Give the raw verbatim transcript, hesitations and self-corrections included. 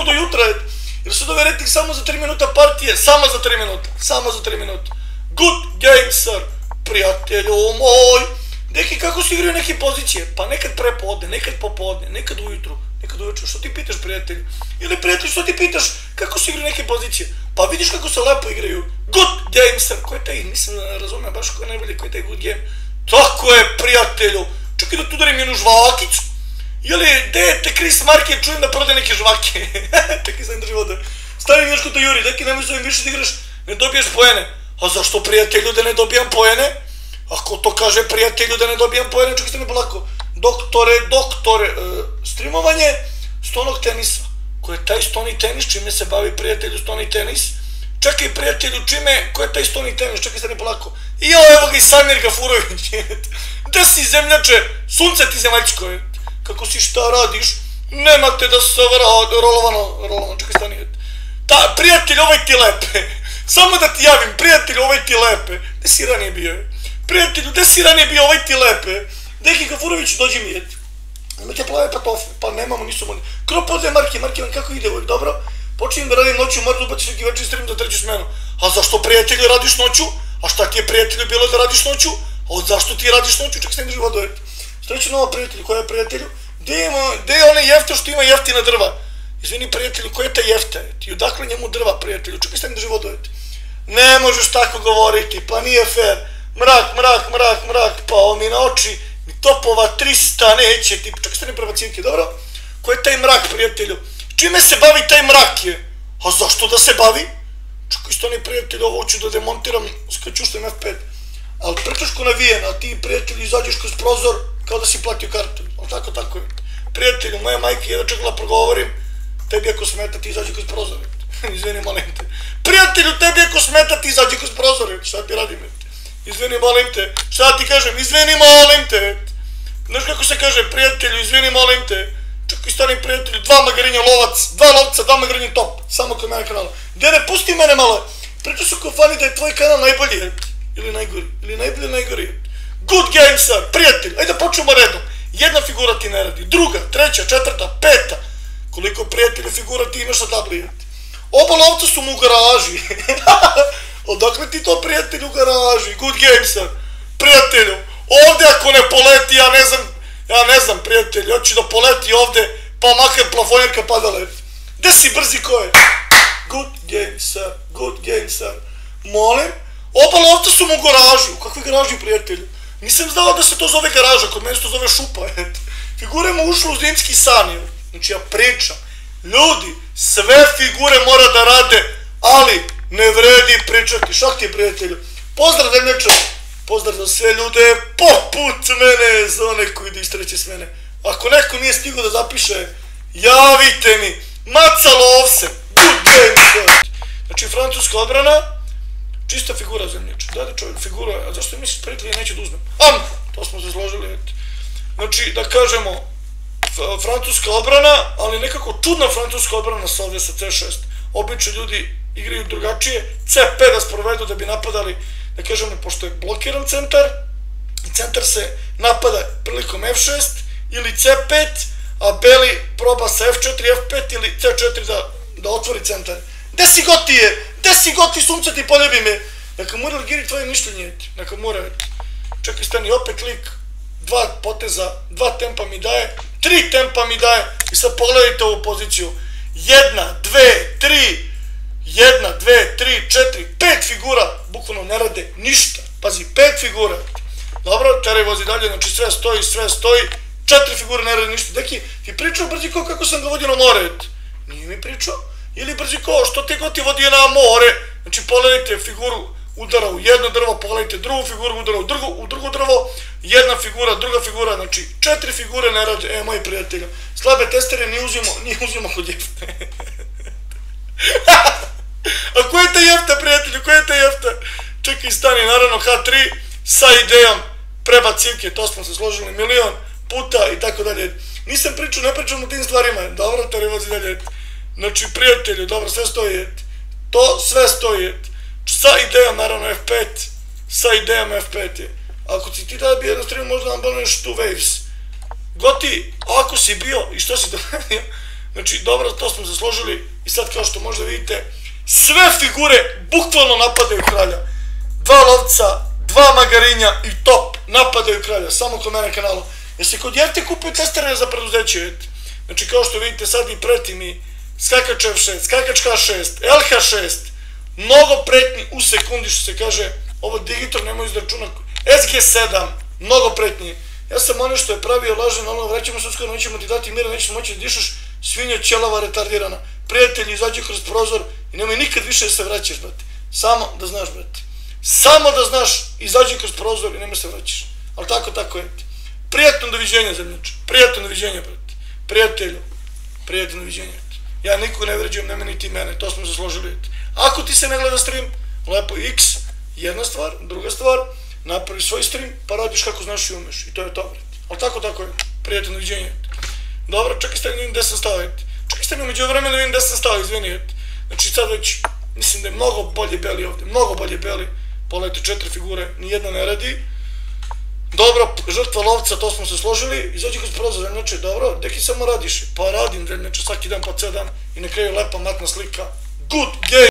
do jutra, jer su dove rating samo za tri minuta partije, samo za tri minuta, samo za tri minuta. Good game, sir, prijatelju moj. Neki kako se igraju neke pozicije, pa nekad prepodne, nekad popodne, nekad ujutru, nekad ujutru, što ti pitaš prijatelju? Ili prijatelju, što ti pitaš kako se igraju neke pozicije? Pa vidiš kako se lepo igraju. Good game, sir, ko je taj, nisam razumio baš ko je najbolji, ko je taj good game. Tako je, prijatelju, čekaj da tu darim jednu žvakicu. Jeli, gde te Chris Market, čujem da prode neke žvake. Čekaj, sam drži voda. Stavim još ko to Juri, deki nemoj s ovim više da igraš, ne dobiješ poene. A zašto, prijatelju, da ne dobijam poene? Ako to kaže prijatelju da ne dobijam poene, čekaj, stane polako. Doktore, doktore, streamovanje stonog tenisa. Ko je taj stoni tenis, čime se bavi prijatelju stoni tenis? Čekaj, prijatelju, čime, ko je taj stoni tenis? Čekaj, stane polako. I ovo, evo ga i Samir Gafurović. Gde si, zemljače? Sunce ti, zemaljčko. Kako si, šta radiš? Nemate da se rolovano, rolovano, čekaj, stani. Ta, prijatelj, ovaj ti lepe. Samo da ti javim, prijatelj, ovaj ti lepe. Gde si ranije bio? Prijatelju, gde si ranije bio, ovaj ti lepe? Deki Gafurović, dođi mi jeti. Imate plave patofe, pa nemamo, nisu moni. Kro pozdrav Marki, Marki vam kako ide uvijek, dobro? Počinjem da radim noću, moram da ubaciš neki večer stream za treću smenu. A zašto, prijatelju, radiš noću? A šta ti je, prijatelju, bilo da radiš noću? A od zašto ti radiš noću? Ček se ne drži vodoveti. Sreće nova, prijatelju, koja je, prijatelju? Gde je onaj jefta što ima jeftina drva? Izvini, prijatelju, koja je ta jefta? I odakle njemu drva, prijatelju? Čekaj se ne drži vodoveti. Ne možeš tako govoriti, pa nije fair. Mrak, mrak, mrak, mrak, pao mi na oči. Ni topova trista neće ti. Čekaj se ne prebacivke, dobro? Ko je taj mrak, prijatelju? Čime se bavi taj mrak je? A zašto da se bavi? Čekaj, stani, prijatelju, ovo ću da demontiram s kačuštem F pet. Ali prečaško navijen, a ti, prijatelju, izađeš kroz prozor kao da si platio kartu. Ali tako, tako je. Prijatelju, moja majka je da čekala progovorim. Tebi ako smeta, ti izađi kroz prozor. Izvini, molim te. Prijatelju, tebi ako smeta, ti izađi kroz prozor. Šta ti radim? Izvini, molim te. Šta ti kažem? Izvini, molim te. Znaš kako se kaže, prijatelju, izvini, molim te. Čekaj, stani, prijatelju, dva magarinja lovac, dva lovca, dva magarinja top. Samo kod mene kanala. Dede, pusti mene malo. Priča su ko fani da je tvoj kanal najbolji. Ili najgori. Ili najbolji, najgori. Good game, sir. Prijatelj, ajde počnemo redom. Jedna figura ti ne radi. Druga, treća, četvrta, peta. Koliko, prijatelju, figura ti imaš na tabli? Oba lovca su mu u garaži. Odakle ti to, prijatelju, u garaži? Good game, sir. Prijatelju, ovde ako ne poleti, ja ne znam, ja ne znam, prijatelju, ja ću da poleti ovde, pa makar plafonjerka padale. Gde si, brzi ko je? Good game, sir. Good game, sir. Molim? Oba lovca su mu u garaži. U kakvoj garaži, prijatelju? Nisam znao da se to zove garaža, kod mene se to zove šupa. Figure mu ušlo u zimski san. Znači, ja pričam. Ljudi, sve figure mora da rade, ali ne vredi pričati. Šak ti, prijatelju. Pozdrav, zemljača. Pozdrav za sve ljude poput mene, za one koji da istreće s mene. Ako neko nije stigao da zapiše, javite mi. Maca Lovsen. Good game, sir. Znači, francuska odbrana, čista figura, zemljača. Da, da čovjek figura, a zašto misliš, prijatelji, neće da uzmem? Am, to smo se složili. Znači, da kažemo, francuska odbrana, ali nekako čudna francuska odbrana sa ovdje sa C šest. Obično ljudi igraju drugačije, C pet da sprovedu da bi napadali, da kažemo, pošto je blokiran centar, i centar se napada prilikom F šest ili C pet, a beli proba sa F četiri, F pet ili C četiri da otvori centar. Gde si goti je? Gde si goti, sunce ti poljubi me? Neka mora Giri tvoje mišljenje, neka mora. Čekaj, stani, opet lik, dva poteza, dva tempa mi daje, tri tempa mi daje i sad pogledajte ovu poziciju. Jedna, dve, tri, jedna, dve, tri, četiri, pet figura, bukvalno ne rade ništa. Pazi, pet figura. Dobro, teraj vozi dalje, znači sve stoji, sve stoji, četiri figure ne rade ništa. Deki, ti pričao Brziko kako sam ga vodio na more? Nije mi pričao. Ili Brziko, što te god ti vodio na more? Znači, pogledajte figuru udara u jedno drvo, pogledajte drugu figuru, udara u, drugu, u drugo drvo, jedna figura, druga figura, znači četiri figure ne rade, e, moji prijatelji. Slabe testere nije uzimo, nije uzimo kod jefta. A ko je ta jefta, prijatelji, ko je ta jefta? Čekaj, stani, naravno, H tri, sa idejom prebacivke, to smo se složili milion puta i tako dalje. Nisam pričao, ne pričam o tim stvarima, dobro, to ne vozi dalje. Znači, prijatelji, dobro, sve stoji, to sve stoji, sa idejom, naravno, F pet, sa idejom F pet je. Ako si ti tada bio jedno stream, možda nam banuješ Two Waves. Goti, ako si bio, i što si to radio? Znači, dobro, to smo se složili i sad kao što možda vidite, sve figure bukvalno napadaju kralja. Dva lovca, dva magarinja i top napadaju kralja, samo kod mene kanalu. Jer se kod Jefte kupuju testere za preduzeće, znači kao što vidite sad i preti mi skakač F šest, skakač H šest, L H šest, mnogo pretnji u sekundi što se kaže, ovo digitor nemoj izračuna, S G sedam, mnogo pretnji. Ja sam ono što je pravio lažen, ono vraćamo se uskoro, nećemo ti dati mira, nećemo moći da dišaš, svinja ćelava retardirana. Prijatelji, izađi kroz prozor i nemoj nikad više da se vraćaš, brate. Samo da znaš, brate. Samo da znaš, izađi kroz prozor i nemoj se vraćaš. Ali tako, tako je. Prijatno doviđenja, zemljače. Prijatno doviđenja, brate. Prijatelju, prijatno doviđenja. Ja nikog ne vređujem, nema ni ti mene, to smo se složili. Ako ti se ne gleda stream, lepo X, jedna stvar, druga stvar, napravi svoj stream, pa radiš kako znaš i umeš. I to je to, brate. Ali tako, tako je. Prijatno doviđenja. Dobro, čekaj ste vidim gde sam stao, čekaj ste mi umeđu vremena vidim gde sam stao, izvini, znači sad već, mislim da je mnogo bolje beli ovdje, mnogo bolje beli, pogledajte četiri figure, nijedna ne radi, dobro, žrtva lovca, to smo se složili, izađi kroz prozor, znači, dobro, deki samo radiš, pa radim, znači, svaki dan, pa ceo dan, i na kraju lepa matna slika, good game!